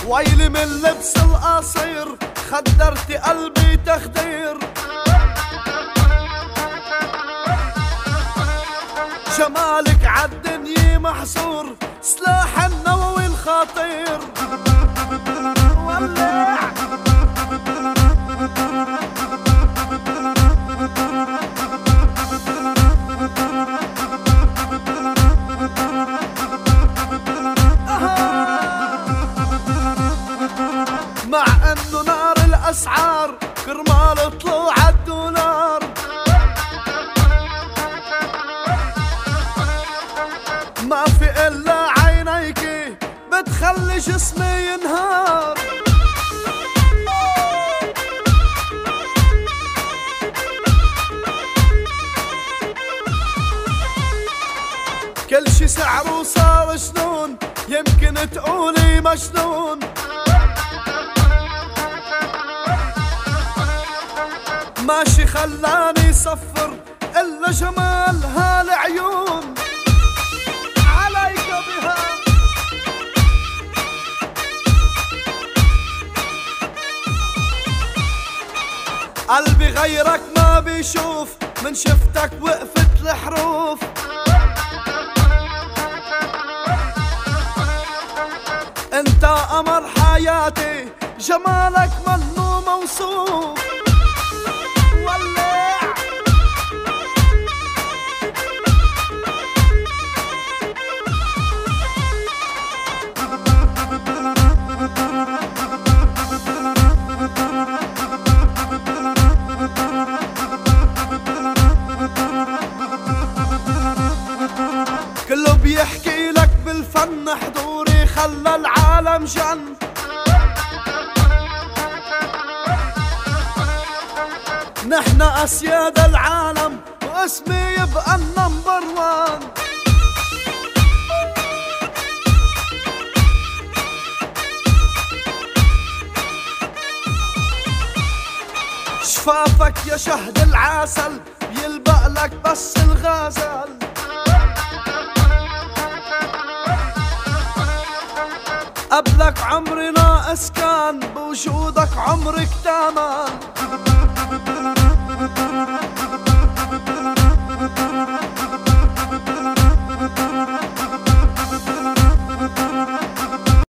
ويلي من لبس القصير، خدرتي قلبي تخدير. جمالك عالدنيا محصور، سلاح النووي الخطير. ولع مع انه نار الاسعار كرمال طلوع الدولار. ما في الا عينيكي بتخلي جسمي ينهار. كل شي سعره صار جنون، يمكن تقولي مجنون. ماشي خلاني صفر إلا جمال هالعيون. عليك بها قلبي غيرك ما بيشوف، من شفتك وقفت الحروف. انت قمر حياتي، جمالك منو موصوف. ولع كله بيحكي لك بالفن، حضوري خلى العالم جن. نحن أسياد العالم واسمي يبقى النمبر وان. شفافك يا شهد العسل، يلبق لك بس الغزل. قبلك عمري ناقص كان، بوجودك عمري اكتمل.